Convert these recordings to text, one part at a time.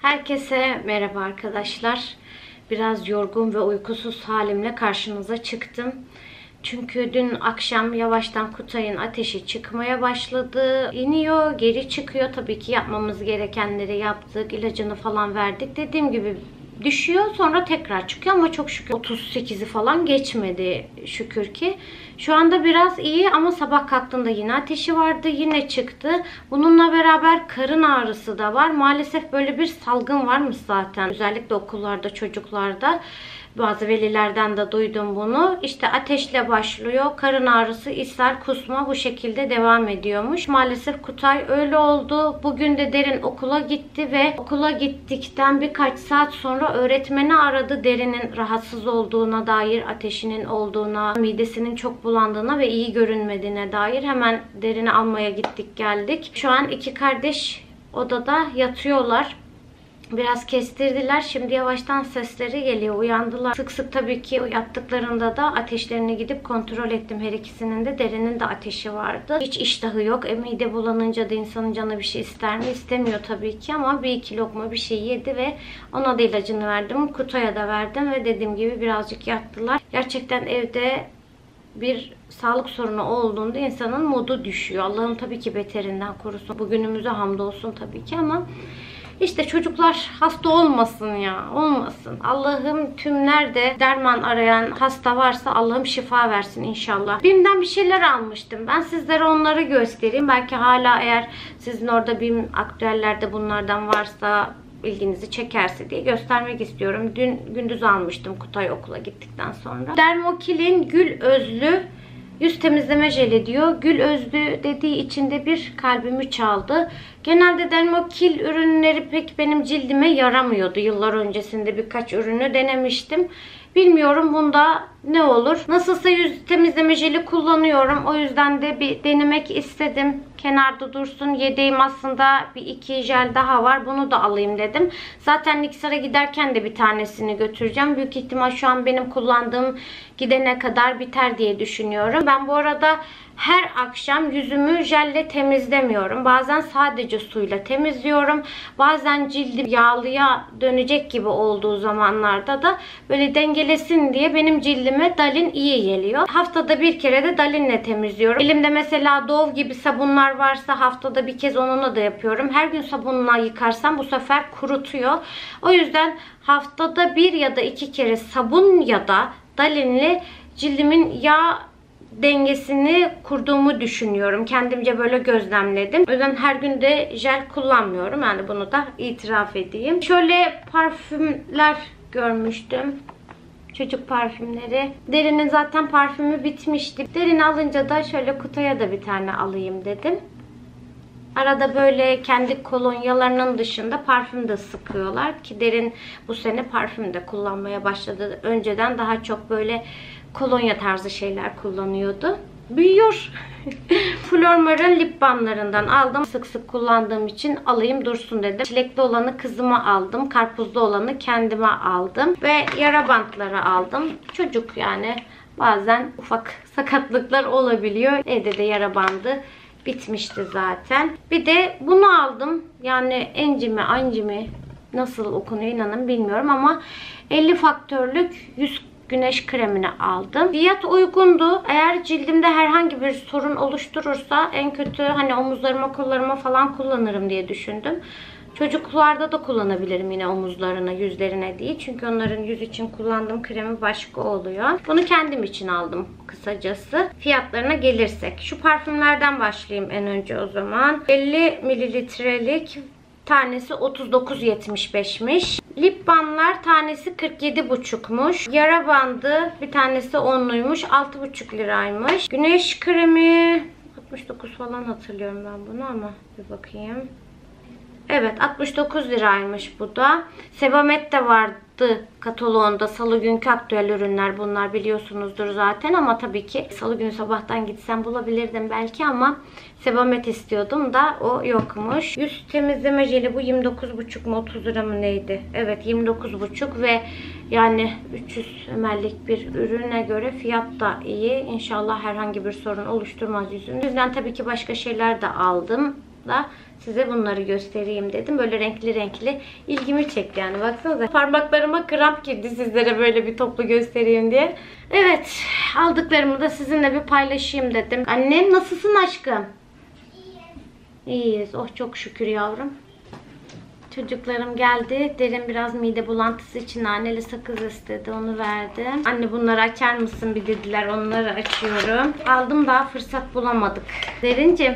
Herkese merhaba arkadaşlar. Biraz yorgun ve uykusuz halimle karşınıza çıktım. Çünkü dün akşam yavaştan Kutay'ın ateşi çıkmaya başladı. İniyor, geri çıkıyor. Tabii ki yapmamız gerekenleri yaptık. İlacını falan verdik. Dediğim gibi düşüyor, sonra tekrar çıkıyor ama çok şükür 38'i falan geçmedi şükür ki. Şu anda biraz iyi ama sabah kalktığında yine ateşi vardı, yine çıktı. Bununla beraber karın ağrısı da var. Maalesef böyle bir salgın varmış zaten. Özellikle okullarda, çocuklarda. Bazı velilerden de duydum bunu. İşte ateşle başlıyor. Karın ağrısı, ishal, kusma bu şekilde devam ediyormuş. Maalesef Kutay öyle oldu. Bugün de Derin okula gitti ve okula gittikten birkaç saat sonra öğretmeni aradı. Derin'in rahatsız olduğuna dair, ateşinin olduğuna, midesinin çok bulandığına ve iyi görünmediğine dair. Hemen Derin'i almaya gittik geldik. Şu an iki kardeş odada yatıyorlar. Biraz kestirdiler. Şimdi yavaştan sesleri geliyor. Uyandılar. Sık sık tabii ki yattıklarında da ateşlerini gidip kontrol ettim. Her ikisinin de. Derinin de ateşi vardı. Hiç iştahı yok. Mide bulanınca da insanın canı bir şey ister mi? İstemiyor tabii ki ama bir iki lokma bir şey yedi ve ona da ilacını verdim. Kutay'a da verdim ve dediğim gibi birazcık yattılar. Gerçekten evde bir sağlık sorunu olduğunda insanın modu düşüyor. Allah'ım tabii ki beterinden korusun. Bugünümüze hamdolsun tabii ki ama İşte çocuklar hasta olmasın ya. Olmasın. Allah'ım tüm nerede derman arayan hasta varsa Allah'ım şifa versin inşallah. BİM'den bir şeyler almıştım. Ben sizlere onları göstereyim. Belki hala eğer sizin orada BİM aktüellerde bunlardan varsa ilginizi çekerse diye göstermek istiyorum. Dün gündüz almıştım Kutay okula gittikten sonra. Dermokil'in Gül Özlü yüz temizleme jeli diyor. Gül Özlü dediği için de bir kalbimi çaldı. Genelde Dermokil ürünleri pek benim cildime yaramıyordu. Yıllar öncesinde birkaç ürünü denemiştim. Bilmiyorum bunda ne olur. Nasılsa yüz temizleme jeli kullanıyorum. O yüzden de bir denemek istedim. Kenarda dursun. Yedeğim aslında bir iki jel daha var. Bunu da alayım dedim. Zaten Niksar'a giderken de bir tanesini götüreceğim. Büyük ihtimal şu an benim kullandığım gidene kadar biter diye düşünüyorum. Ben bu arada her akşam yüzümü jelle temizlemiyorum. Bazen sadece suyla temizliyorum. Bazen cildim yağlıya dönecek gibi olduğu zamanlarda da böyle dengelesin diye benim cildime Dalin iyi geliyor. Haftada bir kere de Dalin'le temizliyorum. Elimde mesela Dove gibi sabunlar varsa haftada bir kez onunla da yapıyorum. Her gün sabunla yıkarsam bu sefer kurutuyor. O yüzden haftada bir ya da iki kere sabun ya da Dalin'le cildimin yağ dengesini kurduğumu düşünüyorum. Kendimce böyle gözlemledim. O yüzden her gün de jel kullanmıyorum. Yani bunu da itiraf edeyim. Şöyle parfümler görmüştüm. Çocuk parfümleri. Derin'in zaten parfümü bitmişti. Derin'i alınca da şöyle Kutay'a da bir tane alayım dedim. Arada böyle kendi kolonyalarının dışında parfüm de sıkıyorlar ki Derin bu sene parfüm de kullanmaya başladı. Önceden daha çok böyle kolonya tarzı şeyler kullanıyordu. Büyüyor. Flormar'ın lip balmlarından aldım. Sık sık kullandığım için alayım dursun dedim. Çilekli olanı kızıma aldım. Karpuzlu olanı kendime aldım. Ve yara bantları aldım. Çocuk yani bazen ufak sakatlıklar olabiliyor. Evde de yara bandı bitmişti zaten. Bir de bunu aldım. Yani enci mi nasıl okunuyor inanın bilmiyorum ama 50 faktörlük yüz güneş kremini aldım. Fiyat uygundu. Eğer cildimde herhangi bir sorun oluşturursa en kötü hani omuzlarıma, kollarıma falan kullanırım diye düşündüm. Çocuklarda da kullanabilirim yine omuzlarına, yüzlerine değil. Çünkü onların yüz için kullandığım kremi başka oluyor. Bunu kendim için aldım kısacası. Fiyatlarına gelirsek. Şu parfümlerden başlayayım en önce o zaman. 50 mililitrelik tanesi 39.75'miş. Lip balmlar tanesi 47,5'muş. Yara bandı bir tanesi 10'luymuş. 6,5 liraymış. Güneş kremi 69 falan hatırlıyorum ben bunu ama bir bakayım. Evet 69 liraymış bu da. Sebamed de vardı kataloğunda. Salı günkü aktüel ürünler bunlar biliyorsunuzdur zaten ama tabii ki salı günü sabahtan gitsem bulabilirdim belki ama Sebamed istiyordum da o yokmuş. Yüz temizleme jeli bu 29,5 mu 30 lira mı neydi? Evet 29,5 ve yani 300 ml'lik bir ürüne göre fiyat da iyi. İnşallah herhangi bir sorun oluşturmaz yüzümde. O yüzden tabii ki başka şeyler de aldım. da size bunları göstereyim dedim. Böyle renkli renkli ilgimi çekti yani. Baksanıza parmaklarıma kramp girdi sizlere böyle bir toplu göstereyim diye. Evet, aldıklarımı da sizinle bir paylaşayım dedim. Annem nasılsın aşkım? İyiyiz. Oh çok şükür yavrum. Çocuklarım geldi. Derin biraz mide bulantısı için naneli sakız istedi. Onu verdim. Anne bunları açar mısın bir dediler. Onları açıyorum. Aldım, daha fırsat bulamadık. Derincim.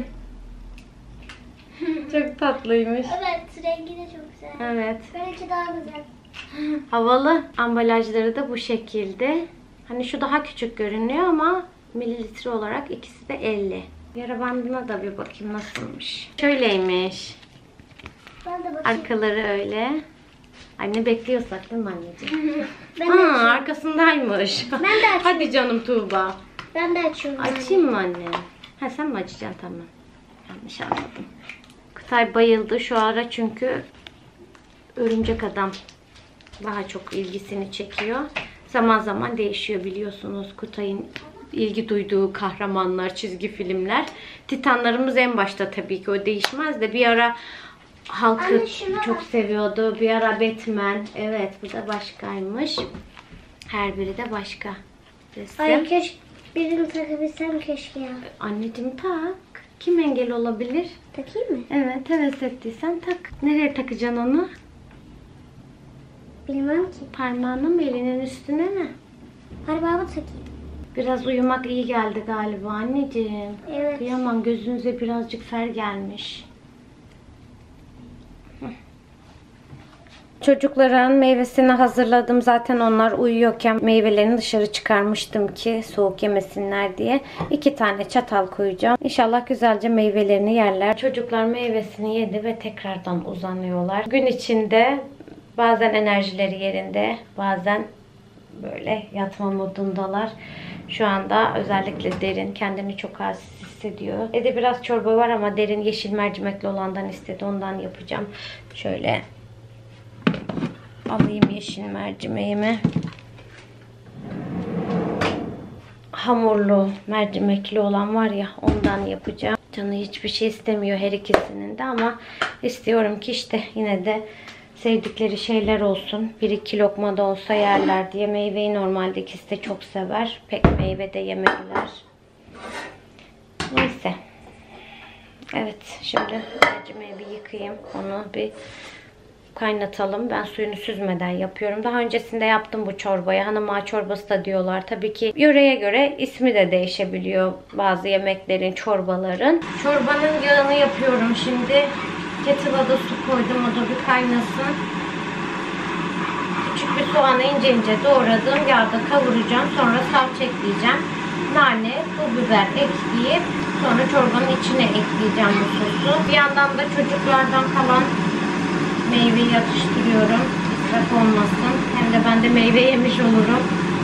Çok tatlıymış. Evet, rengi de çok güzel. Evet. Benimki daha güzel. Havalı. Ambalajları da bu şekilde. Hani şu daha küçük görünüyor ama mililitre olarak ikisi de 50. Yara bandına da bir bakayım nasılmış. Şöyleymiş. Ben de bakayım. Arkaları öyle. Anne bekliyorsak değil mi anneciğim? Ben de açıyorum. Arkasındaymış. Ben de açıyorum. Hadi canım Tuğba. Ben de açıyorum. Açayım mı anne? Ha sen mi açacaksın? Tamam. Yanlış anladım. Kutay bayıldı şu ara çünkü Örümcek Adam daha çok ilgisini çekiyor. Zaman zaman değişiyor biliyorsunuz Kutay'ın ilgi duyduğu kahramanlar, çizgi filmler. Titanlarımız en başta tabii ki, o değişmez de bir ara Hulk'ı Anne, şuna çok bak. seviyordu. Bir ara Batman. Evet, bu da başkaymış. Her biri de başka. Resim. Ay keşke birini takabilsem keşke ya. Anneciğim tak. Kim engel olabilir? Takayım mı? Evet, heves ettiysen tak. Nereye takacaksın onu? Bilmem ki. Parmağına mı, elinin üstüne mi? Parmağımı takayım. Biraz uyumak iyi geldi galiba anneciğim. Evet. Kıyamam, gözünüze birazcık fer gelmiş. Çocukların meyvesini hazırladım. Zaten onlar uyuyorken meyvelerini dışarı çıkarmıştım ki soğuk yemesinler diye. 2 tane çatal koyacağım. İnşallah güzelce meyvelerini yerler. Çocuklar meyvesini yedi ve tekrardan uzanıyorlar. Gün içinde bazen enerjileri yerinde, bazen böyle yatma modundalar. Şu anda özellikle Derin kendini çok halsiz hissediyor. Evde biraz çorba var ama Derin yeşil mercimekli olandan istedi. Ondan yapacağım. Şöyle alayım yeşil mercimeğimi. Hamurlu, mercimekli olan var ya, ondan yapacağım. Canı hiçbir şey istemiyor her ikisinin de ama istiyorum ki işte yine de sevdikleri şeyler olsun. 1-2 lokma da olsa yerler diye. Meyveyi normalde ikisi de çok sever. Pek meyve de yemediler. Neyse. Evet, şimdi mercimeği bir yıkayayım. Onu bir kaynatalım. Ben suyunu süzmeden yapıyorum. Daha öncesinde yaptım bu çorbayı. Hanım ağa çorbası da diyorlar. Tabii ki yöreye göre ismi de değişebiliyor bazı yemeklerin, çorbaların. Çorbanın yağını yapıyorum şimdi. Kettle'a da su koydum. O da bir kaynasın. Küçük bir soğanı ince ince doğradım. Yağda kavuracağım. Sonra salça ekleyeceğim. Nane, pul biber ekleyip sonra çorbanın içine ekleyeceğim bu sosu. Bir yandan da çocuklardan kalan meyveyi atıştırıyorum. İsraf olmasın. Hem de ben de meyve yemiş olurum.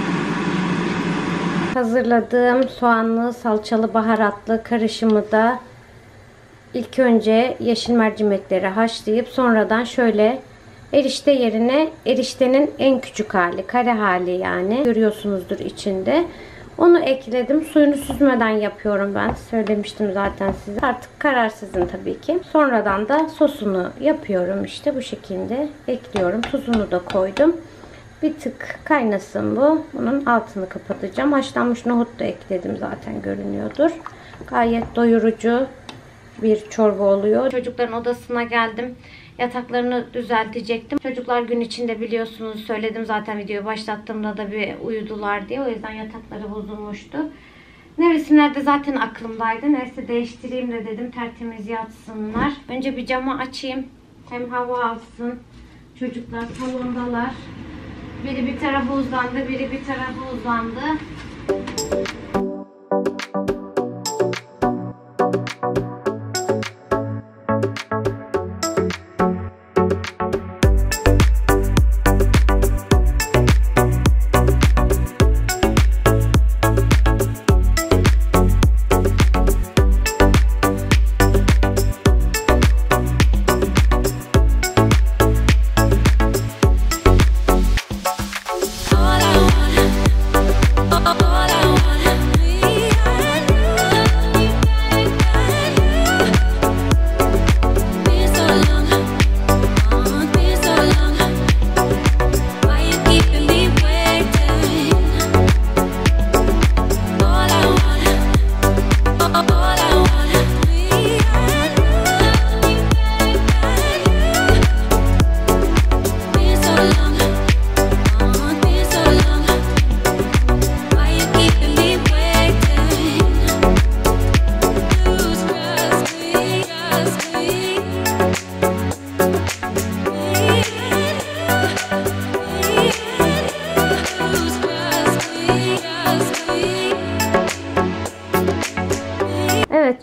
Hazırladığım soğanlı, salçalı, baharatlı karışımı da ilk önce yeşil mercimekleri haşlayıp sonradan şöyle erişte yerine, eriştenin en küçük hali, kare hali yani görüyorsunuzdur içinde. Onu ekledim. Suyunu süzmeden yapıyorum ben. Söylemiştim zaten size. Artık karar sizin tabii ki. Sonradan da sosunu yapıyorum işte bu şekilde. Ekliyorum. Tuzunu da koydum. Bir tık kaynasın bu. Bunun altını kapatacağım. Haşlanmış nohut da ekledim zaten, görünüyordur. Gayet doyurucu bir çorba oluyor. Çocukların odasına geldim. Yataklarını düzeltecektim. Çocuklar gün içinde biliyorsunuz, söyledim zaten videoyu başlattığımda da bir uyudular diye. O yüzden yatakları bozulmuştu. Nevresimlerde zaten aklımdaydı. Neyse değiştireyim de dedim, tertemiz yatsınlar. Önce bir camı açayım. Hem hava alsın. Çocuklar salondalar. Biri bir tarafa uzandı, biri bir tarafa uzandı. All I want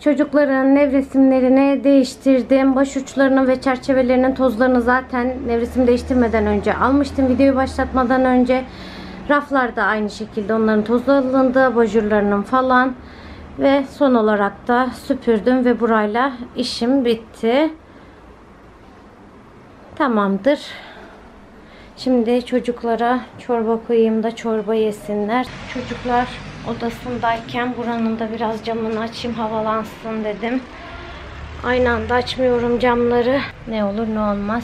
Çocukların nevresimlerini değiştirdim. Baş uçlarının ve çerçevelerinin tozlarını zaten nevresim değiştirmeden önce almıştım. Videoyu başlatmadan önce. Raflar da aynı şekilde onların tozu alındı. Abajurlarının falan. Ve son olarak da süpürdüm ve burayla işim bitti. Tamamdır. Şimdi çocuklara çorba koyayım da çorba yesinler. Çocuklar odasındayken buranın da biraz camını açayım, havalansın dedim. Aynı anda açmıyorum camları. Ne olur ne olmaz.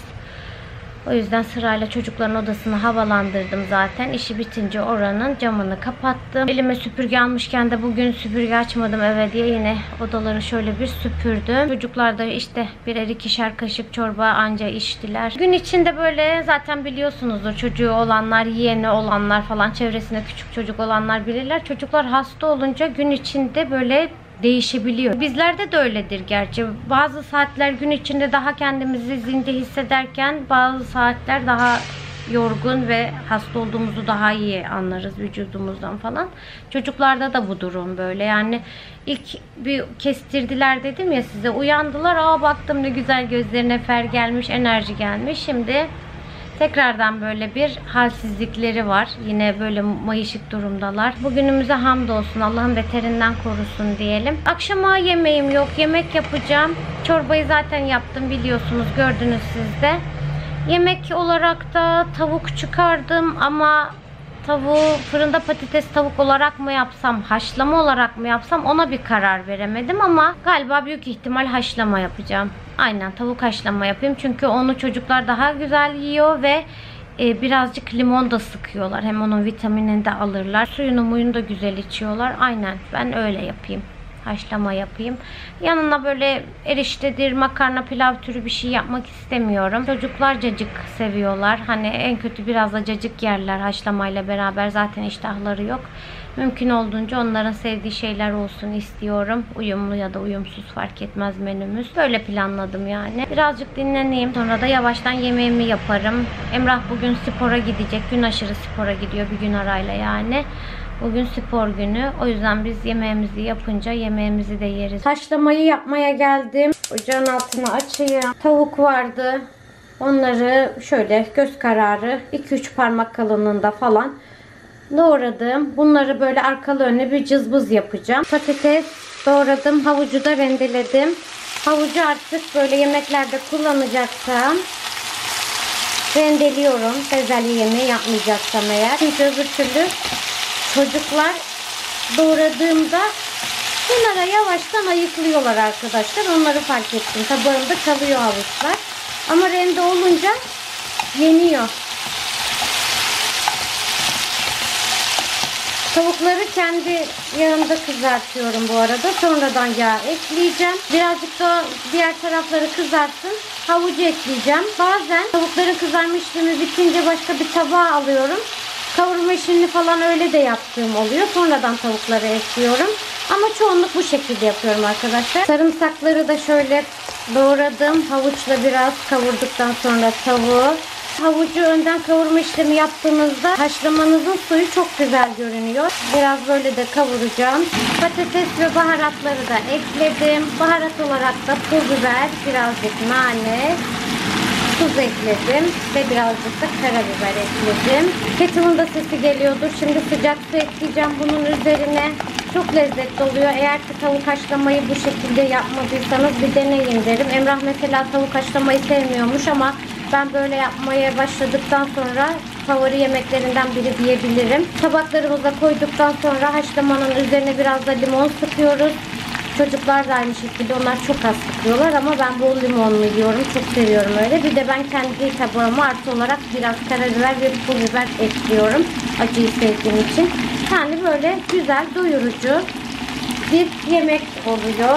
O yüzden sırayla çocukların odasını havalandırdım zaten. İşi bitince oranın camını kapattım. Elime süpürge almışken de bugün süpürge açmadım eve diye yine odaları şöyle bir süpürdüm. Çocuklar da işte birer ikişer kaşık çorba anca içtiler. Gün içinde böyle zaten biliyorsunuzdur, çocuğu olanlar, yeğeni olanlar falan, çevresinde küçük çocuk olanlar bilirler. Çocuklar hasta olunca gün içinde böyle değişebiliyor. Bizlerde de öyledir gerçi. Bazı saatler gün içinde daha kendimizi zinde hissederken bazı saatler daha yorgun ve hasta olduğumuzu daha iyi anlarız vücudumuzdan falan. Çocuklarda da bu durum böyle. Yani ilk bir kestirdiler dedim ya size, uyandılar. Aa baktım ne güzel, gözlerine fer gelmiş, enerji gelmiş. Şimdi tekrardan böyle bir halsizlikleri var. Yine böyle mayışık durumdalar. Bugünümüze hamdolsun. Allah'ın beterinden korusun diyelim. Akşama yemeğim yok. Yemek yapacağım. Çorbayı zaten yaptım biliyorsunuz. Gördünüz siz de. Yemek olarak da tavuk çıkardım ama tavuğu fırında patates tavuk olarak mı yapsam, haşlama olarak mı yapsam ona bir karar veremedim ama galiba büyük ihtimal haşlama yapacağım. Aynen, tavuk haşlama yapayım çünkü onu çocuklar daha güzel yiyor ve birazcık limon da sıkıyorlar. Hem onun vitaminini de alırlar. Suyunu muyunu da güzel içiyorlar. Aynen, ben öyle yapayım. Haşlama yapayım. Yanına böyle eriştedir, makarna, pilav türü bir şey yapmak istemiyorum. Çocuklar cacık seviyorlar. Hani en kötü biraz da cacık yerler haşlamayla beraber. Zaten iştahları yok. Mümkün olduğunca onların sevdiği şeyler olsun istiyorum. Uyumlu ya da uyumsuz fark etmez menümüz. Böyle planladım yani. Birazcık dinleneyim. Sonra da yavaştan yemeğimi yaparım. Emrah bugün spora gidecek. Gün aşırı spora gidiyor bir gün arayla yani. Bugün spor günü. O yüzden biz yemeğimizi yapınca yemeğimizi de yeriz. Haşlamayı yapmaya geldim. Ocağın altını açayım. Tavuk vardı. Onları şöyle göz kararı 2-3 parmak kalınlığında falan doğradım. Bunları böyle arkalı önlü bir cızbız yapacağım. Patates doğradım. Havucu da rendeledim. Havucu artık böyle yemeklerde kullanacaksam rendeliyorum. Bezelye yemeği yapmayacaksam eğer. Çünkü öbür türlü çocuklar doğradığımda bunlara yavaştan ayıklıyorlar arkadaşlar. Onları fark ettim. Tabağımda kalıyor havuçlar. Ama rende olunca yeniyor. Tavukları kendi yağımda kızartıyorum bu arada. Sonradan yağ ekleyeceğim. Birazcık da diğer tarafları kızartsın. Havucu ekleyeceğim. Bazen tavukların kızarma işlemi bitince başka bir tabağa alıyorum. Kavurma işini falan öyle de yaptığım oluyor. Sonradan tavukları ekliyorum. Ama çoğunluk bu şekilde yapıyorum arkadaşlar. Sarımsakları da şöyle doğradım. Havuçla biraz kavurduktan sonra tavuğu. Havucu önden kavurma işlemi yaptığınızda haşlamanızın suyu çok güzel görünüyor. Biraz böyle de kavuracağım. Patates ve baharatları da ekledim. Baharat olarak da pul biber, birazcık nane, tuz ekledim ve birazcık da karabiber ekledim. Kettle'ın da sesi geliyordur. Şimdi sıcak su ekleyeceğim bunun üzerine. Çok lezzetli oluyor. Eğer ki tavuk haşlamayı bu şekilde yapmadıysanız bir deneyin derim. Emrah mesela tavuk haşlamayı sevmiyormuş ama ben böyle yapmaya başladıktan sonra favori yemeklerinden biri diyebilirim. Tabaklarımıza koyduktan sonra haşlamanın üzerine biraz da limon sıkıyoruz. Çocuklar da aynı şekilde, onlar çok az sıkıyorlar ama ben bol limonlu yiyorum. Çok seviyorum öyle. Bir de ben kendi tabağıma artı olarak biraz karabiber ve pul biber ekliyorum. Acıyı sevdiğim için. Yani böyle güzel, doyurucu bir yemek oluyor.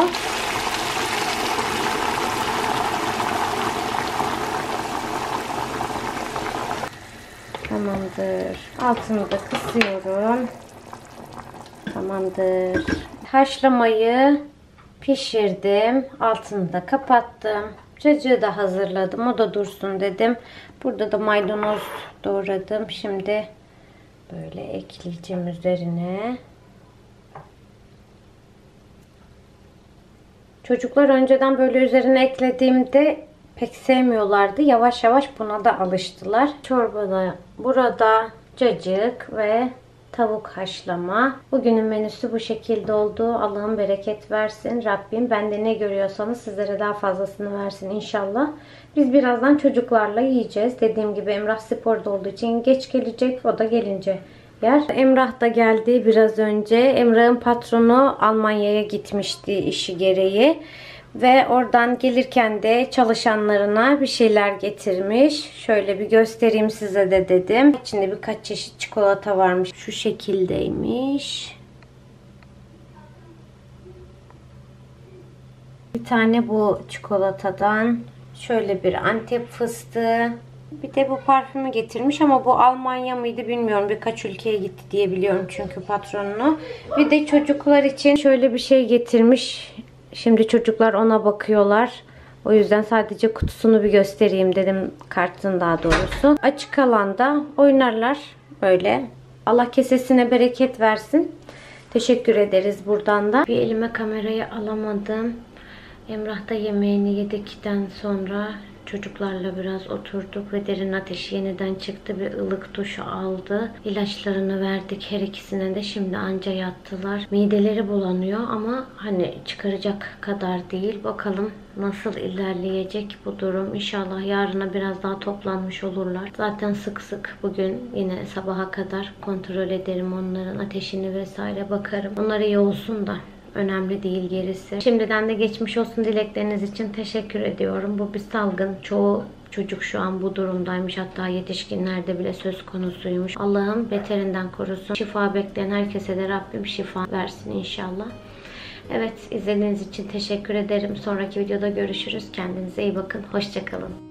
Tamamdır. Altını da kısıyorum. Tamamdır. Haşlamayı pişirdim. Altını da kapattım. Cacığı da hazırladım. O da dursun dedim. Burada da maydanoz doğradım. Şimdi böyle ekleyeceğim üzerine. Çocuklar önceden böyle üzerine eklediğimde pek sevmiyorlardı. Yavaş yavaş buna da alıştılar. Çorbada burada cacık ve tavuk haşlama. Bugünün menüsü bu şekilde oldu. Allah'ım bereket versin. Rabbim bende ne görüyorsanız sizlere daha fazlasını versin inşallah. Biz birazdan çocuklarla yiyeceğiz. Dediğim gibi Emrah sporda olduğu için geç gelecek. O da gelince yer. Emrah da geldi biraz önce. Emrah'ın patronu Almanya'ya gitmişti işi gereği. Ve oradan gelirken de çalışanlarına bir şeyler getirmiş. Şöyle bir göstereyim size de dedim. İçinde birkaç çeşit çikolata varmış. Şu şekildeymiş. Bir tane bu çikolatadan. Şöyle bir Antep fıstığı. Bir de bu parfümü getirmiş ama bu Almanya mıydı bilmiyorum. Birkaç ülkeye gitti diye biliyorum çünkü patronunu. Bir de çocuklar için şöyle bir şey getirmiş. Şimdi çocuklar ona bakıyorlar. O yüzden sadece kutusunu bir göstereyim dedim. Kartın daha doğrusu. Açık alanda oynarlar böyle. Allah kesesine bereket versin. Teşekkür ederiz buradan da. Bir elime kamerayı alamadım. Emrah da yemeğini yedikten sonra çocuklarla biraz oturduk ve derin ateşi yeniden çıktı. Bir ılık duşu aldı. İlaçlarını verdik her ikisine de. Şimdi anca yattılar. Mideleri bulanıyor ama hani çıkaracak kadar değil. Bakalım nasıl ilerleyecek bu durum. İnşallah yarına biraz daha toplanmış olurlar. Zaten sık sık bugün yine sabaha kadar kontrol ederim onların ateşini vesaire bakarım. Onlar iyi olsun da. Önemli değil gerisi. Şimdiden de geçmiş olsun dilekleriniz için teşekkür ediyorum. Bu bir salgın. Çoğu çocuk şu an bu durumdaymış. Hatta yetişkinlerde bile söz konusuymuş. Allah'ım beterinden korusun. Şifa bekleyen herkese de Rabbim şifa versin inşallah. Evet, izlediğiniz için teşekkür ederim. Sonraki videoda görüşürüz. Kendinize iyi bakın. Hoşça kalın.